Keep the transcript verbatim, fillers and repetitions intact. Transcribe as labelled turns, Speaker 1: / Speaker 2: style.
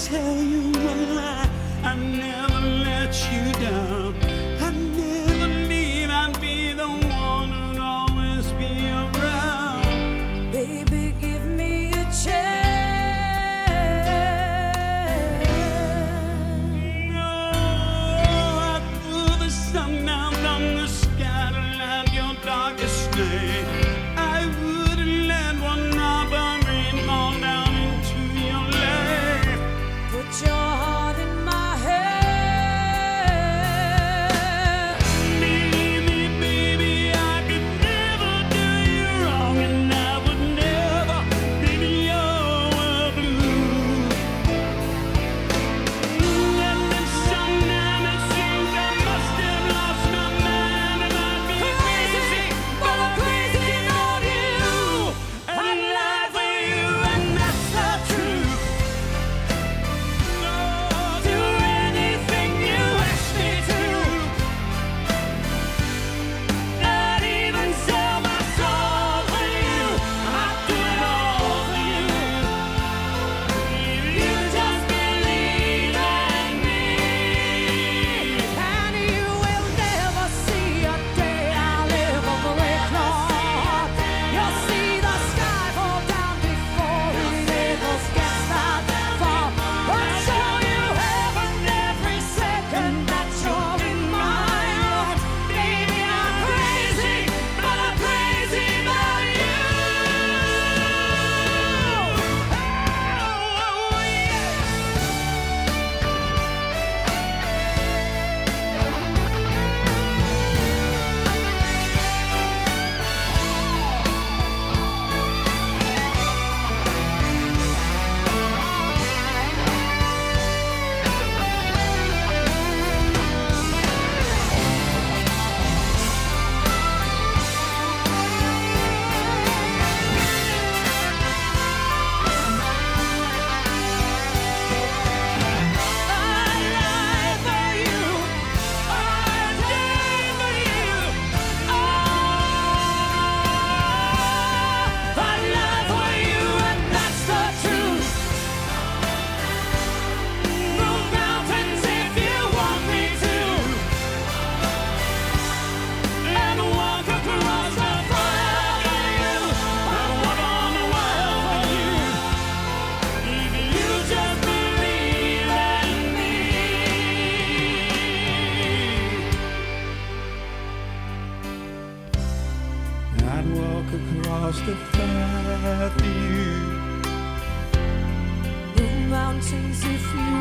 Speaker 1: tell you a lie. I never let you down. I never leave. I'd be the one who'd always be around.
Speaker 2: Baby, give me a chance.
Speaker 1: No, I threw the sun down from the sky to light your darkest day. I wouldn't let one drop of rain fall down into your lap.
Speaker 2: Put your heart in my hand.
Speaker 1: Believe me, baby, I could never do you wrong, and I would never leave you blue. And then sometime it seems I must have lost my mind, and I'd be crazy, but I'm crazy about you. And I'd lie for you, and that's the truth. No, do anything you ask me to. Not even sell my soul for you. I'd do it all for you. If you just believe in me.
Speaker 2: And you will never see a day I live a great Lord. You'll see the sky fall down before his eagles get that far. But show you heaven every second that you're in my heart. Baby, I'm crazy, but I'm crazy about you. Oh, I'd walk across the fire for you. move mountains if you